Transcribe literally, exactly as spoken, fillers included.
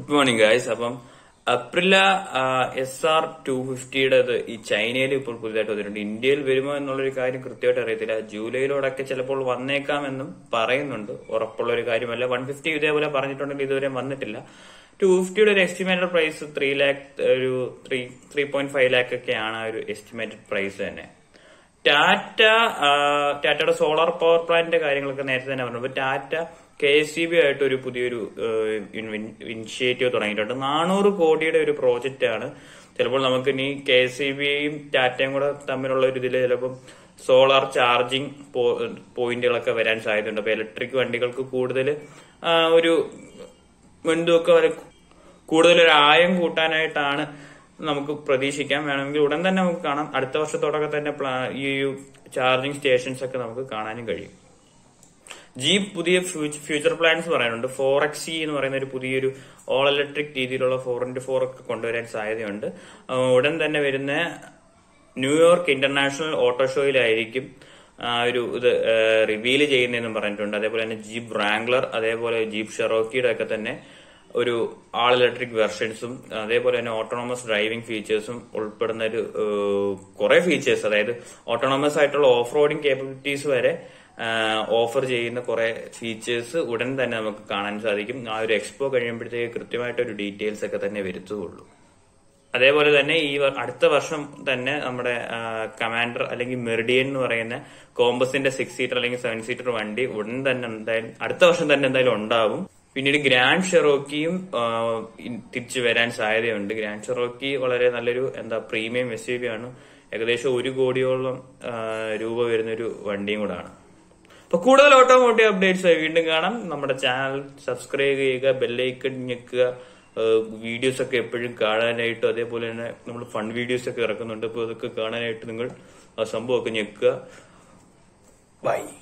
Good morning, guys. അപ്പം Aprilia S R two ഫിഫ്റ്റിയുടെ ഈ ചൈനയിൽ ഇപ്പോൾ പുതുതായിട്ട് വന്നിട്ടുണ്ട്. ഇന്ത്യയിൽ വരുമോ എന്നുള്ളൊരു കാര്യം കൃത്യമായിട്ട് അറിയത്തില്ല. ജൂലൈയിലോടൊക്കെ ചിലപ്പോൾ വന്നേക്കാമെന്നും പറയുന്നുണ്ട്. ഉറപ്പുള്ള ഒരു കാര്യമല്ല. വൺ ഫിഫ്റ്റി ഇതേപോലെ പറഞ്ഞിട്ടുണ്ടെങ്കിൽ ഇതുവരെ വന്നിട്ടില്ല. ടു ഫിഫ്റ്റിയുടെ ഒരു എസ്റ്റിമേറ്റഡ് പ്രൈസ് ത്രീ ലാക്ക് ഒരു three three point five lakh ഒക്കെയാണ് ആ ഒരു എസ്റ്റിമേറ്റഡ് പ്രൈസ് തന്നെ. ടാറ്റ ടാറ്റയുടെ സോളാർ പവർ പ്ലാന്റിന്റെ കാര്യങ്ങളൊക്കെ നേരത്തെ തന്നെ പറഞ്ഞു. അപ്പൊ Tata K S E B ആയിട്ട് ഒരു പുതിയൊരു ഇനിഷ്യേറ്റീവ് തുടങ്ങിയിട്ടുണ്ട്. നാനൂറ് കോടിയുടെ ഒരു പ്രോജക്റ്റ് ആണ്. ചിലപ്പോൾ നമുക്ക് ഇനി കെ എസ് ഇ ബിയും ടാറ്റയും കൂടെ തമ്മിലുള്ള ഒരു ഇതിൽ ചിലപ്പോൾ സോളാർ ചാർജിങ് പോയിന്റുകളൊക്കെ വരാൻ സാധ്യതയുണ്ട്. അപ്പൊ ഇലക്ട്രിക് വണ്ടികൾക്ക് കൂടുതൽ ഒരു മുൻതൂക്കം കൂടുതലൊരു ആയം കൂട്ടാനായിട്ടാണ് നമുക്ക് പ്രതീക്ഷിക്കാം. വേണമെങ്കിൽ ഉടൻ തന്നെ നമുക്ക് കാണാം. അടുത്ത വർഷത്തോടൊക്കെ തന്നെ ഈ ചാർജിങ് സ്റ്റേഷൻസ് ഒക്കെ നമുക്ക് കാണാനും കഴിയും. ജീപ്പ് പുതിയ ഫ്യൂച്ചർ പ്ലാൻസ് പറയാനുണ്ട്. ഫോർ എക്സ് എന്ന് പറയുന്ന ഒരു പുതിയൊരു ഓൾ ഇലക്ട്രിക് രീതിയിലുള്ള ഫോർ ഇന്റു ഫോർ ഒക്കെ കൊണ്ടുവരാൻ സാധ്യതയുണ്ട്. ഉടൻ തന്നെ വരുന്ന ന്യൂയോർക്ക് ഇന്റർനാഷണൽ ഓട്ടോ ഷോയിലായിരിക്കും ഒരു ഇത് റിവീൽ ചെയ്യുന്നതെന്നും പറഞ്ഞിട്ടുണ്ട്. അതേപോലെ തന്നെ ജീപ്പ് റാംഗ്ലർ, അതേപോലെ ജീപ്പ് ഷെറോക്കിയുടെ ഒക്കെ തന്നെ ഒരു ആൾ ഇലക്ട്രിക് വെർഷൻസും അതേപോലെ തന്നെ ഓട്ടോണോമസ് ഡ്രൈവിംഗ് ഫീച്ചേഴ്സും ഉൾപ്പെടുന്ന ഒരു കുറെ ഫീച്ചേഴ്സ്, അതായത് ഓട്ടോണോമസ് ആയിട്ടുള്ള ഓഫ് റോഡിംഗ് കേപ്പബിലിറ്റീസ് വരെ ഓഫർ ചെയ്യുന്ന കുറെ ഫീച്ചേഴ്സ് ഉടൻ തന്നെ നമുക്ക് കാണാൻ സാധിക്കും. ആ ഒരു എക്സ്പോ കഴിയുമ്പോഴത്തേക്ക് കൃത്യമായിട്ടൊരു ഡീറ്റെയിൽസ് ഒക്കെ തന്നെ വരുത്തുകയുള്ളൂ. അതേപോലെ തന്നെ ഈ അടുത്ത വർഷം തന്നെ നമ്മുടെ കമാൻഡർ അല്ലെങ്കിൽ മെറിഡിയൻ എന്ന് പറയുന്ന കോമ്പസിന്റെ സിക്സ് സീറ്റർ അല്ലെങ്കിൽ സെവൻ സീറ്റർ വണ്ടി ഉടൻ തന്നെ എന്തായാലും അടുത്ത വർഷം തന്നെ എന്തായാലും ഉണ്ടാവും. പിന്നീട് ഗ്രാൻഡ് ഷെറോക്കിയും തിരിച്ചു വരാൻ സാധ്യതയുണ്ട്. ഗ്രാൻഡ് ഷെറോക്കി വളരെ നല്ലൊരു എന്താ പ്രീമിയം എസ് യു വി ആണ്. ഏകദേശം ഒരു കോടിയോളം രൂപ വരുന്നൊരു വണ്ടിയും കൂടാണ്. അപ്പൊ കൂടുതൽ ഓട്ടോമോട്ടീവ് അപ്ഡേറ്റ്സ് വീണ്ടും കാണാം. നമ്മുടെ ചാനൽ സബ്സ്ക്രൈബ് ചെയ്യുക, ബെല്ലൈക്കൺ ഞെക്കുക, വീഡിയോസ് ഒക്കെ എപ്പോഴും കാണാനായിട്ട്. അതേപോലെ തന്നെ നമ്മൾ ഫൺ വീഡിയോസ് ഒക്കെ ഇറക്കുന്നുണ്ട്. അപ്പൊ അതൊക്കെ കാണാനായിട്ട് നിങ്ങൾ ആ സംഭവമൊക്കെ ഞെക്കുക. ബൈ.